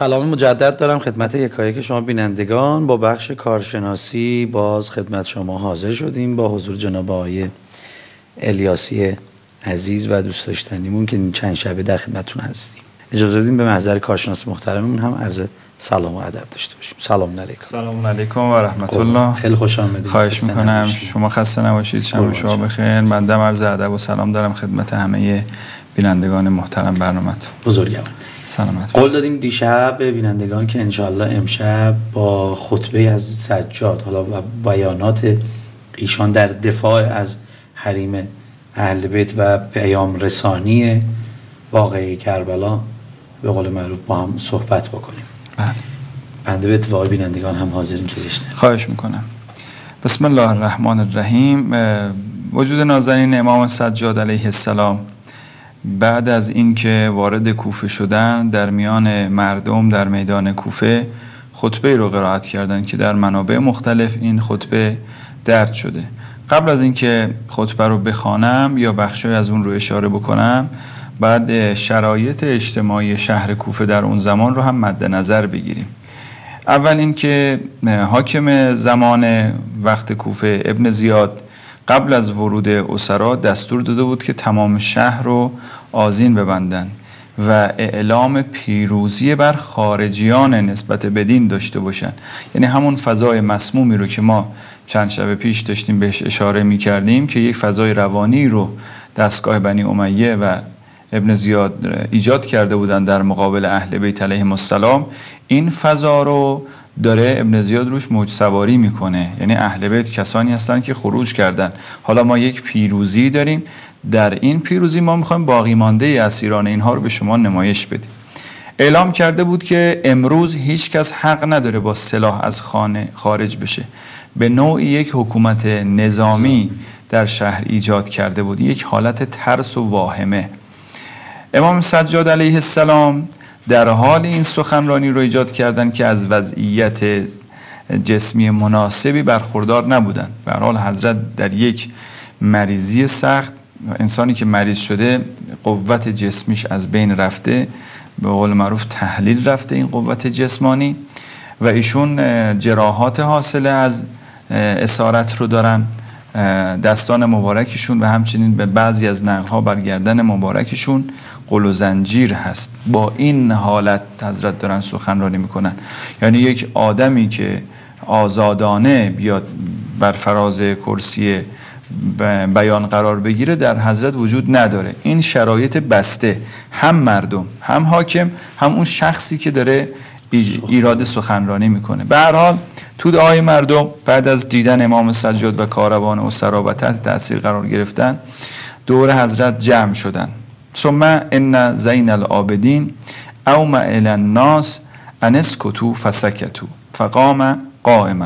سلام مجدد دارم خدمت یکایک شما بینندگان. با بخش کارشناسی باز خدمت شما حاضر شدیم با حضور جناب آقای الیاسی عزیز و دوست داشتنیمون که این چند شبه در خدمتتون هستیم. اجازه بدیم به محضر کارشناس محترممون هم عرض سلام و ادب داشته باشیم. سلام علیکم. سلام علیکم و رحمت الله. خیلی خوش آمدید. خواهش میکنم. شما خسته نباشید. شب شما بخیر. من دم عرض ادب و سلام دارم خدمت همه بینندگان محترم برنامه‌تون. بزرگوار. سلامت. قول دادیم دیشب به بینندگان که انشالله امشب با خطبه از سجاد حالا و بیانات ایشان در دفاع از حریم اهل بیت و پیام رسانی واقعه کربلا به قول معروف با هم صحبت بکنیم. بله. بنده به اتفاق بینندگان هم حاضریم که بشنویم. خواهش میکنم. بسم الله الرحمن الرحیم. وجود نازنین امام سجاد علیه السلام بعد از اینکه وارد کوفه شدن در میان مردم در میدان کوفه خطبه رو قرائت کردن که در منابع مختلف این خطبه درج شده. قبل از اینکه خطبه رو بخوانم یا بخشی از اون رو اشاره بکنم، بعد شرایط اجتماعی شهر کوفه در اون زمان رو هم مد نظر بگیریم. اول اینکه حاکم زمان وقت کوفه ابن زیاد قبل از ورود اسرا دستور داده بود که تمام شهر رو آذین ببندن و اعلام پیروزی بر خارجیان نسبت به دین داشته باشن. یعنی همون فضای مسمومی رو که ما چند شب پیش داشتیم بهش اشاره می کردیم که یک فضای روانی رو دستگاه بنی امیه و ابن زیاد ایجاد کرده بودن در مقابل اهل بیت علیهم السلام، این فضا رو داره ابن زیاد روش موج سواری میکنه. یعنی اهل بیت کسانی هستن که خروج کردن. حالا ما یک پیروزی داریم، در این پیروزی ما میخوایم باقی مانده اسیران اینها رو به شما نمایش بدیم. اعلام کرده بود که امروز هیچ کس حق نداره با سلاح از خانه خارج بشه. به نوعی یک حکومت نظامی در شهر ایجاد کرده بود، یک حالت ترس و واهمه. امام سجاد علیه السلام در حال این سخنرانی رو ایجاد کردن که از وضعیت جسمی مناسبی برخوردار نبودن. به هر حال حضرت در یک مریضی سخت، انسانی که مریض شده قوت جسمیش از بین رفته، به قول معروف تحلیل رفته این قوت جسمانی، و ایشون جراحات حاصله از اسارت رو دارن. دستان مبارکشون و همچنین به بعضی از نقل‌ها بر گردن مبارکشون قل و زنجیر هست. با این حالت حضرت دارن سخنرانی میکنن. یعنی یک آدمی که آزادانه بیاد بر فراز کرسی بیان قرار بگیره در حضرت وجود نداره. این شرایط بسته، هم مردم، هم حاکم، هم اون شخصی که داره ایراد سخنرانی میکنه. به هر حال تو دعای مردم بعد از دیدن امام سجاد و کاروان اسرا و تحت تاثیر قرار گرفتن دور حضرت جمع شدن. ثم ان زین العابدین اومع الی الناس ان اسکتوا فسکتوا فقام قائما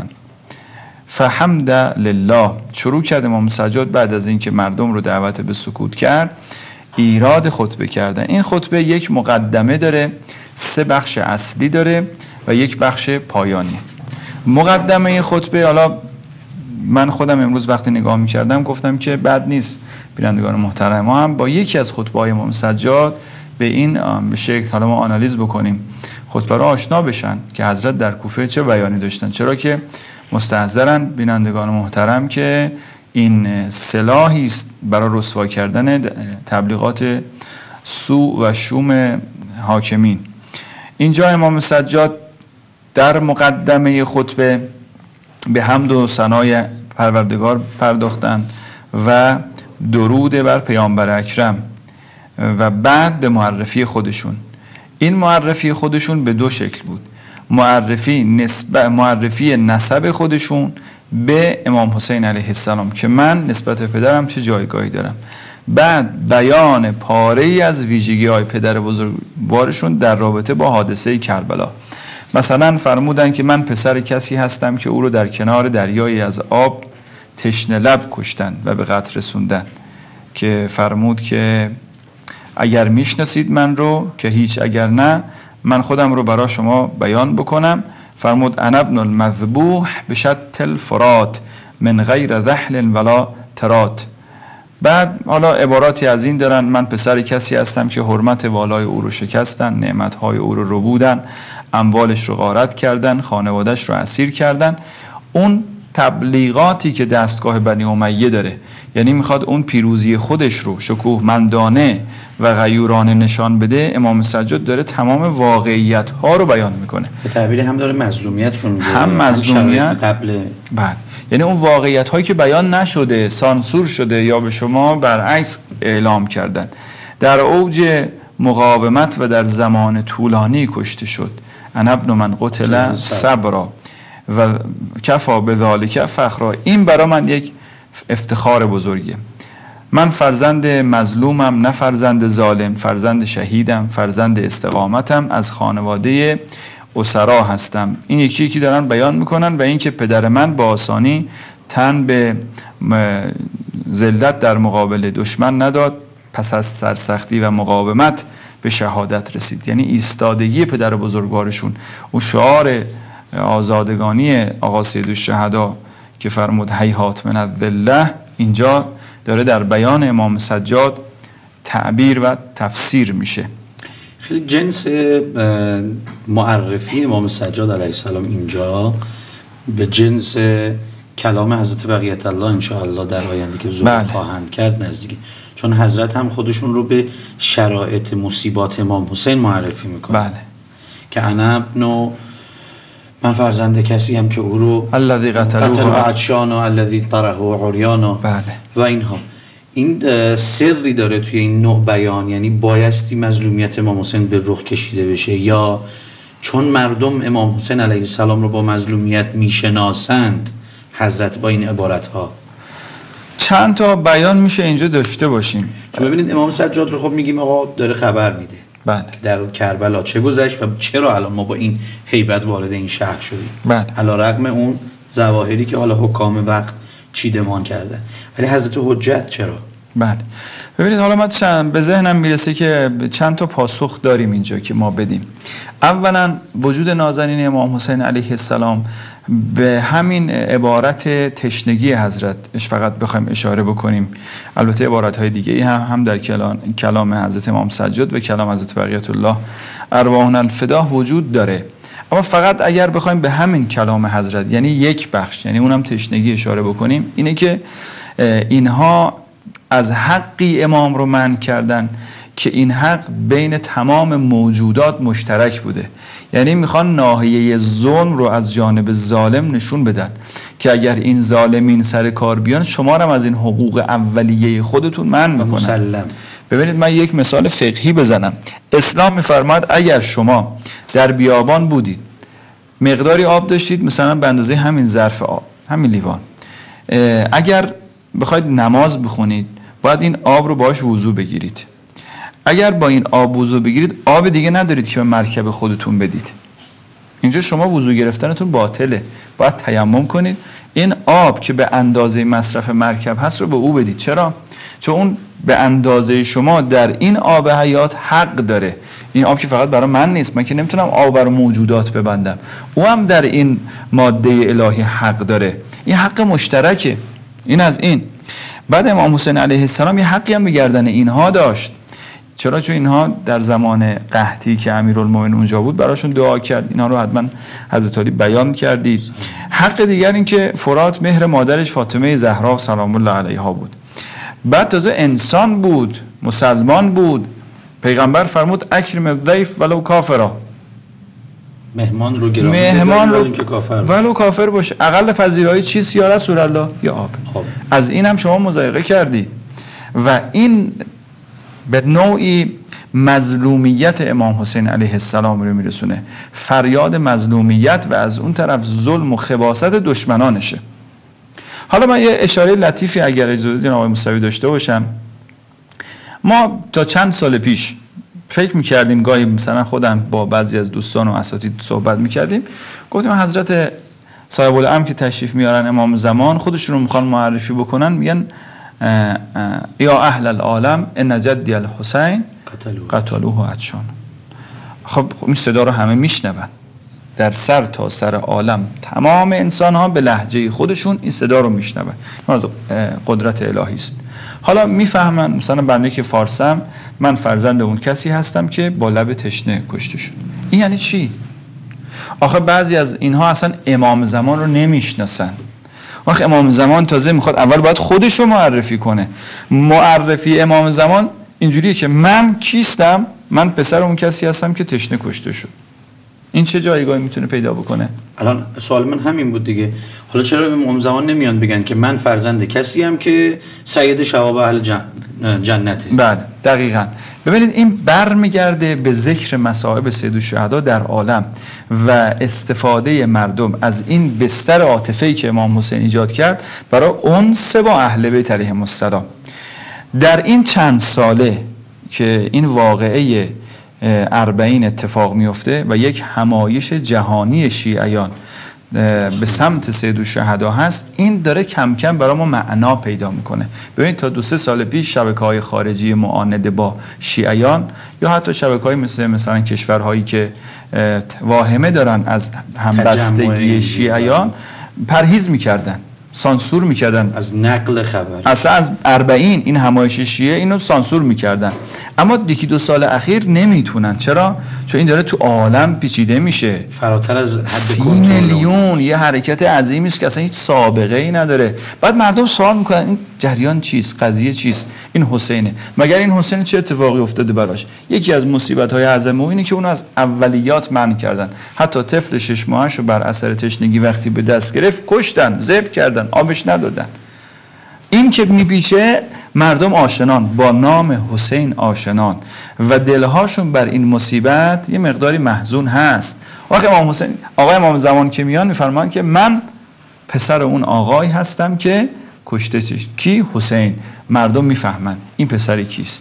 فحمد لله. شروع کرد امام سجاد بعد از اینکه مردم رو دعوت به سکوت کرد ایراد خطبه کردن. این خطبه یک مقدمه داره، 3 بخش اصلی داره و یک بخش پایانی. مقدمه خطبه، حالا من خودم امروز وقتی نگاه می‌کردم گفتم که بد نیست بینندگان محترم ما هم با یکی از خطبه‌های امام سجاد به این به شکل حالا ما آنالیز بکنیم، خطبه را آشنا بشن که حضرت در کوفه چه بیانی داشتن. چرا که مستحضرن بینندگان محترم که این سلاحی است برای رسوا کردن تبلیغات سوء و شوم حاکمین. اینجا امام سجاد در مقدمه خطبه به حمد و ثنای پروردگار پرداختن و درود بر پیامبر اکرم و بعد به معرفی خودشون. این معرفی خودشون به 2 شکل بود. معرفی نسب خودشون به امام حسین علیه السلام که من نسبت به پدرم چه جایگاهی دارم. بعد بیان پاره‌ای از ویژگی‌های پدر بزرگوارشون در رابطه با حادثه کربلا. مثلا فرمودن که من پسر کسی هستم که او رو در کنار دریایی از آب تشنه لب کشتن و به قتل رسوندن، که فرمود که اگر میشناسید من رو که هیچ، اگر نه من خودم رو برای شما بیان بکنم. فرمود انا ابن المذبوح بشط الفرات من غیر ذحل ولا ترات. بعد حالا عباراتی از این دارن: من پسر کسی هستم که حرمت والای او رو شکستن، نعمتهای او رو ربودن، اموالش رو غارت کردن، خانوادهش رو اسیر کردن. اون تبلیغاتی که دستگاه بنی امیه داره، یعنی میخواد اون پیروزی خودش رو شکوهمندانه و غیورانه نشان بده، امام سجاد داره تمام واقعیت ها رو بیان میکنه. به تعبیر هم داره مظلومیت رو میگه، هم مظلومیت قبل. بله، یعنی اون واقعیت هایی که بیان نشده، سانسور شده یا به شما برعکس اعلام کردن. در اوج مقاومت و در زمان طولانی کشته شد. انا ابن من قتل صبرا و کفا بذالک فخرا. این برای من یک افتخار بزرگیه. من فرزند مظلومم، نه فرزند ظالم، فرزند شهیدم، فرزند استقامتم، از خانواده اسرا هستم. این یکی دارن بیان میکنن. و اینکه پدر من با آسانی تن به ذلت در مقابل دشمن نداد، پس از سرسختی و مقاومت به شهادت رسید. یعنی ایستادگی پدر بزرگوارشون، اون شعار آزادگانی آقا سیدالشهدا که فرمود هیهات من الذله، اینجا داره در بیان امام سجاد تعبیر و تفسیر میشه. خیلی جنس معرفی امام سجاد علیه السلام اینجا به جنس کلام حضرت بقیت الله انشاءالله در آینده که ظهور خواهند کرد نزدیکی، چون حضرت هم خودشون رو به شرایط مصیبات امام حسین معرفی میکنه. بله. که انا ابن، من فرزند کسی هم که او رو الذی قتلوه عطشان و الذی طرحه عریان. بله. و اینها. این سری داره توی این نوع بیان، یعنی بایستی مظلومیت امام حسین به رخ کشیده بشه، یا چون مردم امام حسین علیه السلام رو با مظلومیت میشناسند حضرت با این عبارت ها. چند تا بیان میشه اینجا داشته باشیم. چون ببینید امام سجاد رو خب میگیم آقا داره خبر میده بله. که در کربلا چه گذشت و چرا الان ما با این هیبت وارد این شهر شدیم. بله. علی رغم اون ظواهری که حالا حکام وقت چیدمان کردن، ولی حضرت حجت چرا؟ بله. ببینید حالا من به ذهنم میرسه که چند تا پاسخ داریم اینجا که ما بدیم. اولا وجود نازنین امام حسین علیه السلام به همین عبارت تشنگی حضرت فقط بخوایم اشاره بکنیم. البته عبارت‌های دیگه هم در کلام حضرت امام سجاد و کلام حضرت بقیت الله ارواحنا الفداه وجود داره، اما فقط اگر بخوایم به همین کلام حضرت، یعنی یک بخش، یعنی اونم تشنگی، اشاره بکنیم، اینه که اینها از حقی امام رو منع کردن که این حق بین تمام موجودات مشترک بوده. یعنی میخوان ناحیه ظلم رو از جانب ظالم نشون بدن که اگر این ظالمین سر کار بیان شما هم از این حقوق اولیه خودتون منع میکنن. ببینید من یک مثال فقهی بزنم. اسلام میفرماید اگر شما در بیابان بودید، مقداری آب داشتید، مثلا به اندازه همین ظرف آب، همین لیوان، اگر بخواید نماز بخونید باید این آب رو باش وضو بگیرید. اگر با این آب وضو بگیرید، آب دیگه ندارید که به مرکب خودتون بدید. اینجا شما وضو گرفتنتون باطله، باید تیمم کنید، این آب که به اندازه مصرف مرکب هست رو به او بدید. چرا؟ چون اون به اندازه شما در این آب حیات حق داره. این آب که فقط برای من نیست، من که نمیتونم آب برای موجودات ببندم، او هم در این ماده الهی حق داره. این حق مشترکه. این از این. بعد امام حسین علیه السلام یه حقی هم به گردن اینها داشت. چرا؟ چون اینها در زمان قحطی که امیرالمومنین اونجا بود براشون دعا کرد. اینها رو حتما حضرت علی بیان کردید. حق دیگر این که فرات مهر مادرش فاطمه زهرا سلام الله علیها بود. بعد تازه انسان بود، مسلمان بود. پیغمبر فرمود اکرم الضیف ولو کافرا، مهمان رو گرامی مهمان رو که کافر ولو کافر باشه. اقل پذیرایی چیست یا رسول الله؟ یا آب. از این هم شما مضایقه کردید و این به نوعی مظلومیت امام حسین علیه السلام رو میرسونه. فریاد مظلومیت و از اون طرف ظلم و خباثت دشمنانشه. حالا من یه اشاره لطیفی اگر اجازه بدین آقای موسوی داشته باشم. ما تا چند سال پیش فکر میکردیم، گاهی مثلا خودم با بعضی از دوستان و اساتید صحبت میکردیم، گفتیم حضرت صاحب الامر که تشریف میارن امام زمان، خودشون رو میخوان معرفی بکنن، میگن یا اهل العالم ان جدی الحسین قتلوه عطشان. خب این صدا رو همه میشنون، در سر تا سر عالم تمام انسان ها به لهجه خودشون این صدا رو میشنون. این از قدرت الهی است. حالا میفهمن مثلا بنده که فارسم، من فرزند اون کسی هستم که با لب تشنه کشته شد. این یعنی چی؟ آخه بعضی از اینها اصلا امام زمان رو نمیشناسن. وقتی امام زمان تازه میخواد اول باید خودش رو معرفی کنه. معرفی امام زمان اینجوریه که من کیستم؟ من پسر اون کسی هستم که تشنه کشته شد. این چه جایگاهی میتونه پیدا بکنه؟ الان سوال من همین بود دیگه. حالا چرا به امام زمان نمیان بگن که من فرزند کسی هم که سید شباب اهل جنته؟ بله دقیقاً. ببینید این برمیگرده به ذکر مصائب سید الشهدا در عالم و استفاده مردم از این بستر عاطفه‌ای که امام حسین ایجاد کرد برای انس با اهل بیت علیهم السلام. در این چند ساله که این واقعه اربعین اتفاق میفته و یک همایش جهانی شیعیان به سمت سید الشهدا هست، این داره کم کم برای ما معنا پیدا میکنه. ببینید تا 2-3 سال پیش شبکه‌های خارجی معانده با شیعیان یا حتی شبکه‌های مثلا کشورهایی که واهمه دارن از همبستگی شیعیان پرهیز میکردن، سانسور میکردن از نقل خبر، اصلا از اربعین این همایش شیعه اینو سانسور میکردن. اما 1-2 سال اخیر نمیتونن. چرا؟ چون این داره تو عالم پیچیده میشه، فراتر از حد 30 میلیون، یه حرکت عظیمی است که اصلا هیچ سابقه ای نداره. بعد مردم سوال میکنن این جریان چیست؟ قضیه چیست؟ این حسینه. مگر این حسین چه اتفاقی افتاده براش؟ یکی از مصیبت‌های اعظم اینه که اون از اولیات منع کردن. حتی طفل 6 ماهه‌شو بر اثر تشنگی وقتی به دست گرفت کشتن، ذبح کردن، آبش ندادن. این که میپیچه مردم آشنان با نام حسین آشنان و دلهاشون بر این مصیبت یه مقداری محزون هست. وقتی امام حسین آقای امام زمان که میان میفرمان که من پسر اون آقای هستم که کشته شد. کی؟ حسین. مردم میفهمن این پسر کیست.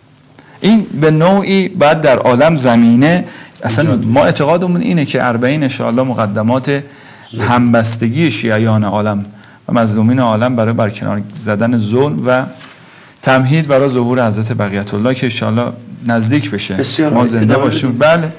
این به نوعی بعد در عالم زمینه اصلا ما اعتقادمون اینه که اربعین ان شاء الله مقدمات همبستگی شیعیان عالم و مظلومین عالم برای برکنار زدن ظلم و تمهید برای ظهور حضرت بقیت الله که ان شاء الله نزدیک بشه. ما زنده باشیم. بله.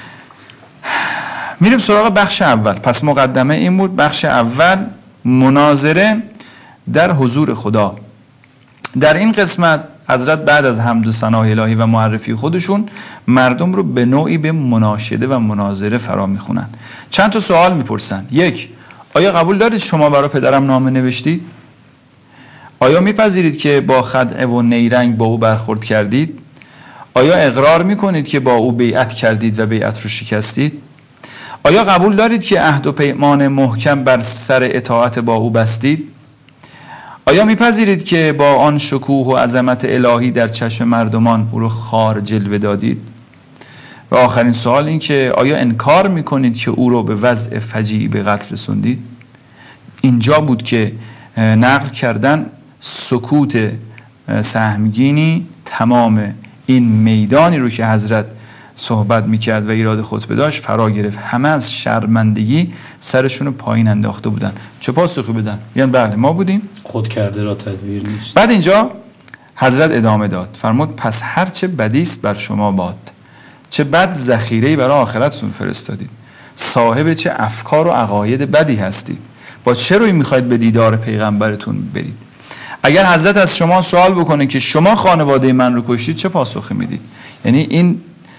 میریم سراغ بخش اول. پس مقدمه این بود. بخش اول مناظره در حضور خدا. در این قسمت حضرت بعد از حمد و ثنای الهی و معرفی خودشون مردم رو به نوعی به مناشده و مناظره فرا میخونن. چند تا سوال میپرسن. 1. آیا قبول دارید شما برای پدرم نامه نوشتید؟ آیا میپذیرید که با خدعه و نیرنگ با او برخورد کردید؟ آیا اقرار میکنید که با او بیعت کردید و بیعت رو شکستید؟ آیا قبول دارید که عهد و پیمان محکم بر سر اطاعت با او بستید؟ آیا میپذیرید که با آن شکوه و عظمت الهی در چشم مردمان او رو خوار جلوه دادید؟ و آخرین سوال این که آیا انکار میکنید که او رو به وضع فجیعی به قتل رسوندید؟ اینجا بود که نقل کردن سکوت سهمگینی تمام این میدانی رو که حضرت صحبت میکرد و ایراد خطبه داشت فرا گرفت. همه از شرمندگی سرشون رو پایین انداخته بودن. چه پاسخی بدن؟ یعنی بله ما بودیم، خود کرده را تدبیر نیست. بعد اینجا حضرت ادامه داد، فرمود پس هر چه بدیست بر شما باد، چه بد ذخیره‌ای برای آخرتتون فرستادید، صاحب چه افکار و عقاید بدی هستید، با چه روی میخواید به دیدار پیغمبرتون برید؟ اگر حضرت از شما سوال بکنه که شما خانواده من رو کشتید چه پاسخی میدید؟ یعنی این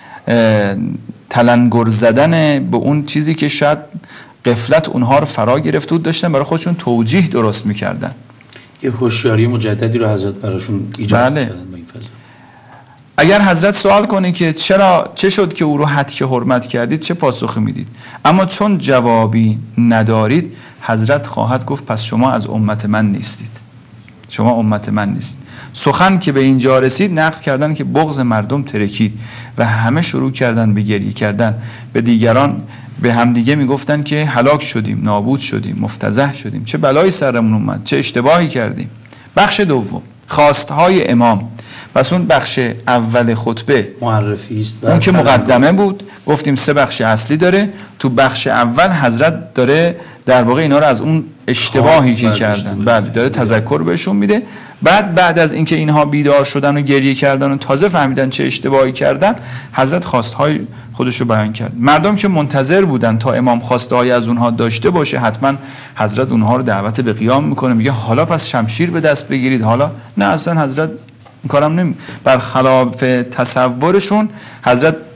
تلنگر زدن به اون چیزی که شاید غفلت اونها رو فرا گرفته بود داشتن برای خودشون توجیه درست میکردن. یه هوشیاری مجددی رو حضرت براشون ایجاد کردن با این فضا. اگر حضرت سوال کنه که چه شد که او رو هتک حرمت کردید چه پاسخی میدید؟ اما چون جوابی ندارید حضرت خواهد گفت پس شما از امت من نیستید، شما امت من نیست. سخن که به اینجا رسید نقل کردن که بغض مردم ترکید و همه شروع کردن به گریه کردن. به دیگران به همدیگه میگفتن که هلاک شدیم، نابود شدیم، مفتضح شدیم، چه بلایی سرمون اومد، چه اشتباهی کردیم. بخش دوم خواستهای امام. پس اون بخش اول خطبه معرفی است، اون که مقدمه بود، گفتیم 3 بخش اصلی داره. تو بخش اول حضرت داره در واقع اینا رو از اون اشتباهی که کردن بله داره تذکر بهشون میده. بعد از اینکه اینها بیدار شدن و گریه کردن و تازه فهمیدن چه اشتباهی کردن، حضرت خواستهای خودش رو بیان کرد. مردم که منتظر بودن تا امام خواستهای از اونها داشته باشه، حتما حضرت اونها رو دعوت به قیام میکنه، میگه حالا پس شمشیر به دست بگیرید. حالا نه، اصلا حضرت این کارم برخلاف تصورشون حضرت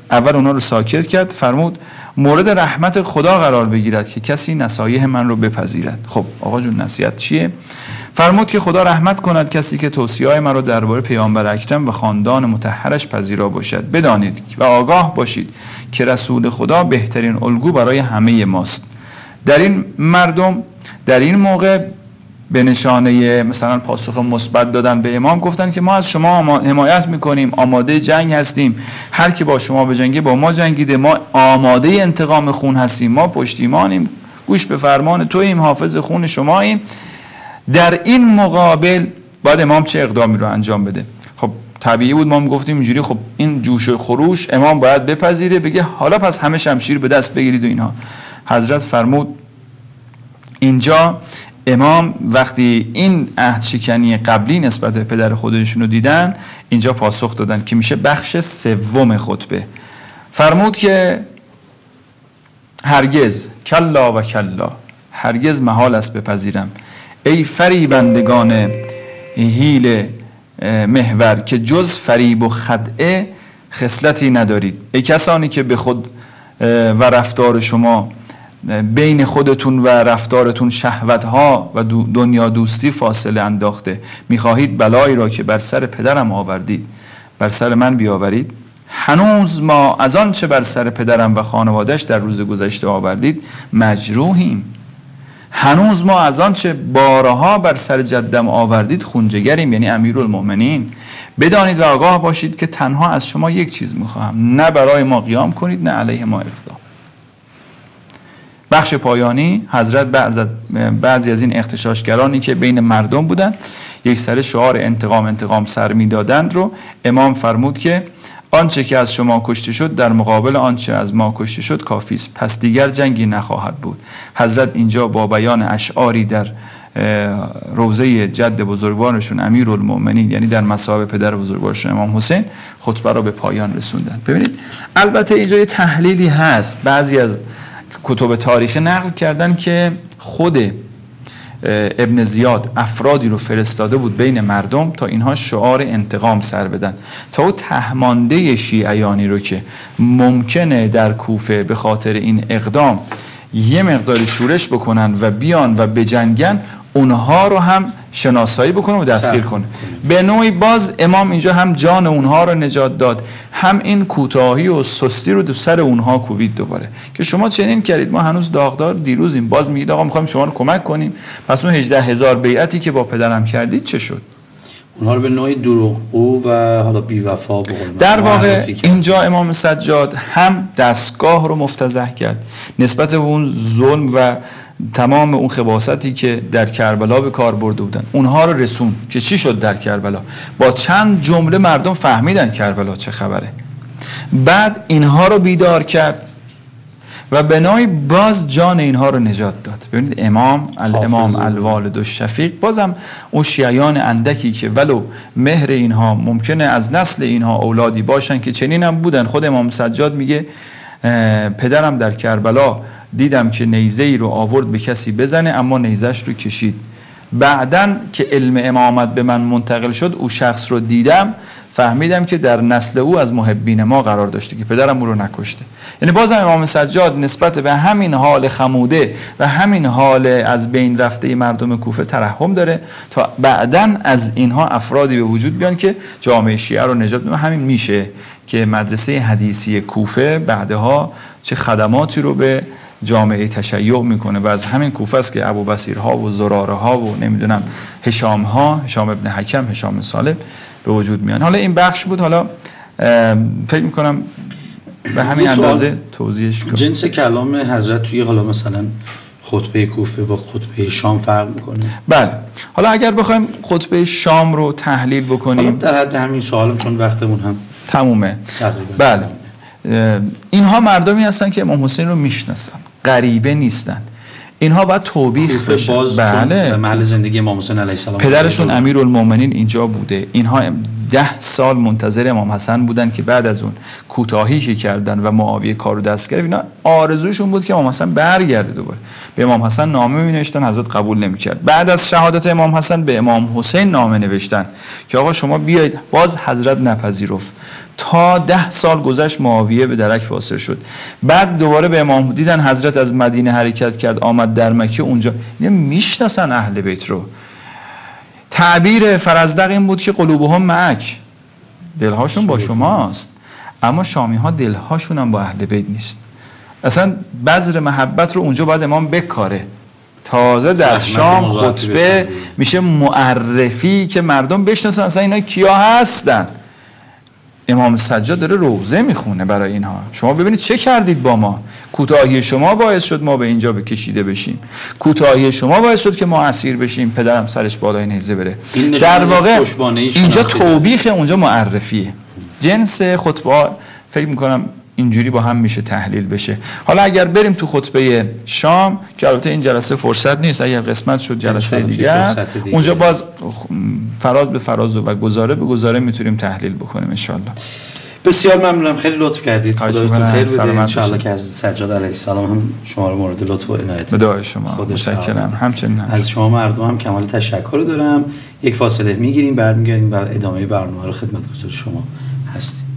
اول اونا رو ساکت کرد، فرمود مورد رحمت خدا قرار بگیرد که کسی نصایح من رو بپذیرد. خب آقا جون نصیحت چیه؟ فرمود که خدا رحمت کند کسی که توصیه‌های من رو درباره پیامبر اکرم و خاندان مطهرش پذیرا باشد. بدانید و آگاه باشید که رسول خدا بهترین الگو برای همه ماست. در این مردم در این موقع به نشانه مثلا پاسخ مثبت دادن به امام گفتن که ما از شما حمایت میکنیم، آماده جنگ هستیم، هر کی با شما بجنگه با ما جنگیده، ما آماده انتقام خون هستیم، ما پشتیمانیم، گوش به فرمان توییم، حافظ خون شماییم. در این مقابل باید امام چه اقدامی رو انجام بده؟ خب طبیعی بود ما گفتیم اینجوری، خب این جوش و خروش امام باید بپذیره، بگه حالا پس همه شمشیر به دست بگیرید و اینها. حضرت فرمود اینجا امام وقتی این عهد شکنی قبلی نسبت به پدر خودشون رو دیدن، اینجا پاسخ دادن که میشه بخش سوم خطبه. فرمود که هرگز کلا و کلا، هرگز محال است بپذیرم ای فریبندگان حیل محور که جز فریب و خدعه خصلتی ندارید. ای کسانی که به خود و رفتار شما بین خودتون و رفتارتون شهوتها و دنیا دوستی فاصله انداخته، میخواهید بلایی را که بر سر پدرم آوردید بر سر من بیاورید. هنوز ما از آن چه بر سر پدرم و خانوادهش در روز گذشته آوردید مجروحیم. هنوز ما از آن چه بارها بر سر جدم آوردید خونجگریم، یعنی امیرالمؤمنین. بدانید و آگاه باشید که تنها از شما یک چیز میخواهم، نه برای ما قیام کنید نه علیه ما اقدام. بخش پایانی حضرت بعضی از این اغتشاشگرانی که بین مردم بودند یک سر شعار انتقام سر میدادند رو امام فرمود که آنچه که از شما کشته شد در مقابل آنچه از ما کشته شد کافی است، پس دیگر جنگی نخواهد بود. حضرت اینجا با بیان اشعاری در روضه جد بزرگوارشون امیرالمؤمنین، یعنی در مثابه پدر بزرگوارشون امام حسین، خطبه را به پایان رسوندن. ببینید البته اینجا یه تحلیلی هست، بعضی از کتب تاریخی نقل کردن که خود ابن زیاد افرادی رو فرستاده بود بین مردم تا اینها شعار انتقام سر بدن، تا او تهمانده شیعیانی رو که ممکنه در کوفه به خاطر این اقدام یه مقدار شورش بکنن و بیان و بجنگن، اونها رو هم شناسایی بکنه و دستگیر کنه. به نوعی باز امام اینجا هم جان اونها رو نجات داد، هم این کوتاهی و سستی رو دو سر اونها کوبید دوباره که شما چنین کردید، ما هنوز داغدار دیروزیم، باز میگید آقا میخوایم شما رو کمک کنیم، پس اون 18,000 بیعتی که با پدرم کردید چه شد؟ اونها رو به نوعی دروغگو و حالا بی‌وفا بگذارید. در واقع اینجا امام سجاد هم دستگاه رو مفتضح کرد نسبت به اون ظلم و تمام اون خباثتی که در کربلا به کار برده بودن، اونها رو رسون که چی شد در کربلا. با چند جمله مردم فهمیدن کربلا چه خبره. بعد اینها رو بیدار کرد و بنای باز جان اینها رو نجات داد. ببینید امام الوالد الشفیق، بازم اون شیعیان اندکی که ولو مهر اینها ممکنه از نسل اینها اولادی باشن که چنین هم بودن. خود امام سجاد میگه پدرم در کربلا دیدم که نیزه‌ای رو آورد به کسی بزنه اما نیزه‌اش رو کشید. بعدن که علم امامت به من منتقل شد او شخص رو دیدم، فهمیدم که در نسل او از محبین ما قرار داشته که پدرم او رو نکشته. یعنی بازم امام سجاد نسبت به همین حال خموده و همین حال از بین رفته مردم کوفه ترحم داره تا بعدن از اینها افرادی به وجود بیان که جامعه شیعه رو نجات بدن. همین میشه که مدرسه حدیثی کوفه بعدها چه خدماتی رو به جامعه تشیع میکنه و از همین کوفه است که ابو بصیرها و زرارها و نمیدونم هشام ابن حکم، هشام سالم به وجود میان. حالا این بخش بود، حالا فکر میکنم به همین اندازه توضیحش کنم. جنس کلام حضرت توی حالا مثلا خطبه کوفه با خطبه شام فرق میکنه؟ بله. حالا اگر بخوایم خطبه شام رو تحلیل بکنیم در حد همین سوالم چون وقتمون هم تمومه. بله. اینها مردمی هستن که امام حسین رو میشناسن، غریبه نیستن. اینها باید توبیخ بشن. بله. محل زندگی امام حسین علیه السلام، پدرشون امیرالمؤمنین اینجا بوده. اینها 10 سال منتظر امام حسن بودن که بعد از اون کوتاهی که کردن و معاویه کارو دست گرفت، اینا آرزوشون بود که امام حسن برگرده دوباره. به امام حسن نامه می‌نوشتن، حضرت قبول نمی‌کرد. بعد از شهادت امام حسن به امام حسین نامه نوشتن که آقا شما بیایید، باز حضرت نپذیرفت. تا 10 سال گذشت، معاویه به درک واصل شد. بعد دوباره به امام دیدن حضرت از مدینه حرکت کرد، آمد در مکه. اونجا اینا میشناسن اهل بیت رو. تعبیر فرزدق این بود که قلوبهم معک، دلهاشون با شماست. اما شامی ها دلهاشون هم با اهل بیت نیست. اصلا بذر محبت رو اونجا باید امام بکاره. تازه در شام خطبه میشه معرفی که مردم بشناسن اصلا اینا کیا هستن. امام سجاد داره روزه میخونه برای اینها. شما ببینید چه کردید با ما. کوتاهی شما باعث شد ما به اینجا بکشیده بشیم. کوتاهی شما باعث شد که ما اسیر بشیم. پدرم سرش بالای نیزه بره. در واقع اینجا توبیخ، اونجا معرفیه. جنس خطبه فکر میکنم اینجوری با هم میشه تحلیل بشه. حالا اگر بریم تو خطبه شام که البته این جلسه فرصت نیست، اگر قسمت شد جلسه دیگر اونجا باز فراز به فراز و گزاره به گزاره میتونیم تحلیل بکنیم ان شاء الله. بسیار ممنونم، خیلی لطف کردید. خدایتون خیر بده. ان شاء الله که از سجاد علیه السلام هم شما رو مورد لطف و عنایت بدعای شما متشکرم. همچنین از شما مردم هم کمال تشکر دارم. یک فاصله میگیریم، برمیگردیم و ادامه برنامه رو خدمتگزار شما هستیم.